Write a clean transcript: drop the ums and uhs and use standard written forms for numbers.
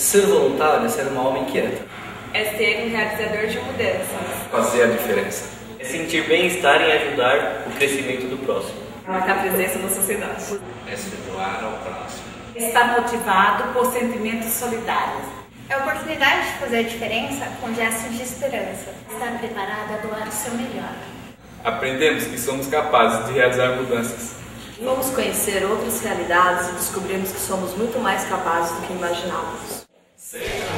Ser voluntário é ser uma alma inquieta. É ser um realizador de mudanças. Fazer a diferença. É sentir bem-estar em ajudar o crescimento do próximo. Marcar presença na sociedade. É se doar ao próximo. Estar motivado por sentimentos solidários. É a oportunidade de fazer a diferença com gestos de esperança. Estar preparado a doar o seu melhor. Aprendemos que somos capazes de realizar mudanças. Vamos conhecer outras realidades e descobrimos que somos muito mais capazes do que imaginávamos.